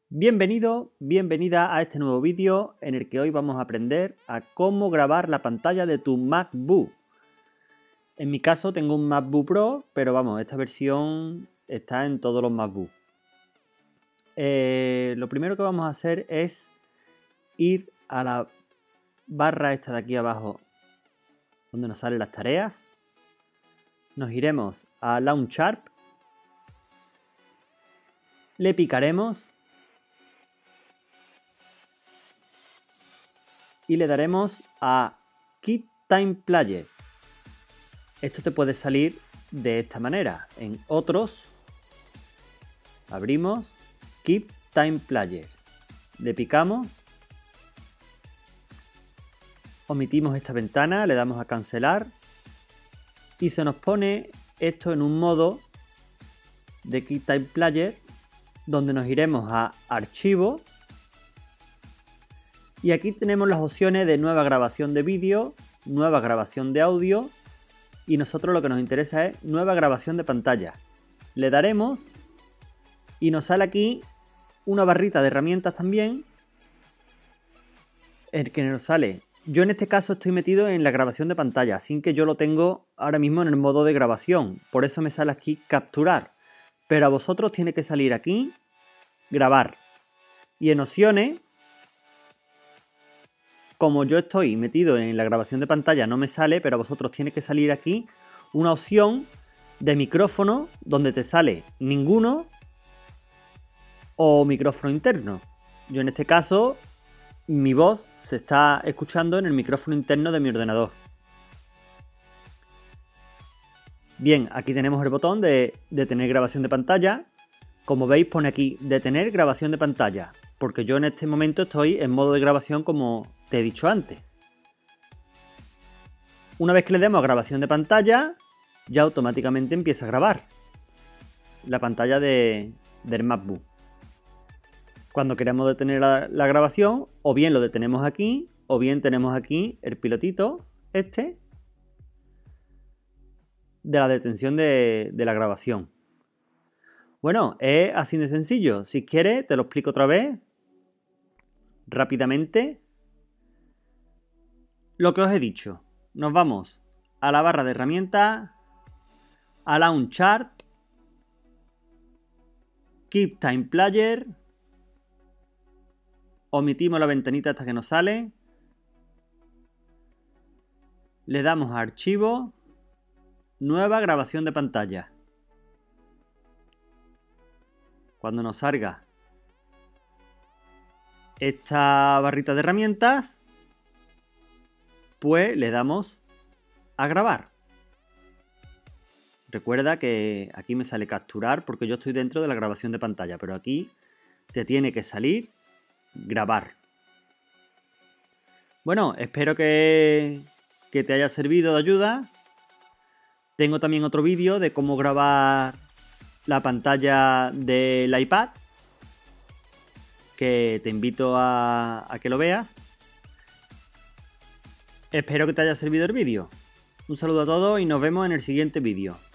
Bienvenido, bienvenida a este nuevo vídeo en el que hoy vamos a aprender a cómo grabar la pantalla de tu MacBook. En mi caso tengo un MacBook Pro, pero vamos, esta versión está en todos los MacBook. Lo primero que vamos a hacer es ir a la barra esta de aquí abajo, donde nos salen las tareas. Nos iremos a Launchar, le picaremos y le daremos a Keep Time Player. Esto te puede salir de esta manera. En otros, abrimos Keep Time Player. Le picamos, omitimos esta ventana, le damos a cancelar y se nos pone esto en un modo de Keep Time Player donde nos iremos a Archivo. Y aquí tenemos las opciones de nueva grabación de vídeo, nueva grabación de audio y nosotros lo que nos interesa es nueva grabación de pantalla. Le daremos y nos sale aquí una barrita de herramientas también, el que nos sale. Yo en este caso estoy metido en la grabación de pantalla, así que yo lo tengo ahora mismo en el modo de grabación, por eso me sale aquí capturar. Pero a vosotros tiene que salir aquí grabar y en opciones. Como yo estoy metido en la grabación de pantalla no me sale, pero a vosotros tiene que salir aquí una opción de micrófono donde te sale ninguno o micrófono interno. Yo en este caso mi voz se está escuchando en el micrófono interno de mi ordenador. Bien, aquí tenemos el botón de detener grabación de pantalla. Como veis pone aquí detener grabación de pantalla, porque yo en este momento estoy en modo de grabación como te he dicho antes. Una vez que le demos a grabación de pantalla, ya automáticamente empieza a grabar la pantalla del MacBook. Cuando queremos detener la grabación, o bien lo detenemos aquí, o bien tenemos aquí el pilotito este de la detención de la grabación. Bueno, es así de sencillo. Si quieres, te lo explico otra vez rápidamente. Lo que os he dicho, nos vamos a la barra de herramientas, a Launchar, Keep Time Player, omitimos la ventanita hasta que nos sale, le damos a Archivo, Nueva grabación de pantalla. Cuando nos salga esta barrita de herramientas, pues le damos a grabar. Recuerda que aquí me sale capturar porque yo estoy dentro de la grabación de pantalla, pero aquí te tiene que salir grabar. Bueno, espero que te haya servido de ayuda. Tengo también otro vídeo de cómo grabar la pantalla del iPad, que te invito a que lo veas. Espero que te haya servido el vídeo. Un saludo a todos y nos vemos en el siguiente vídeo.